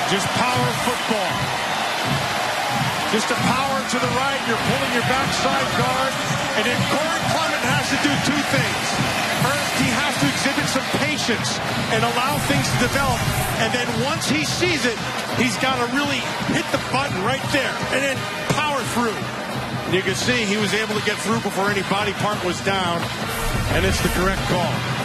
Just power football. Just a power to the right. You're pulling your backside guard. And then Corey Clement has to do two things. First, he has to exhibit some patience and allow things to develop. And then once he sees it, he's got to really hit the button right there and then power through. And you can see he was able to get through before any body part was down. And it's the correct call.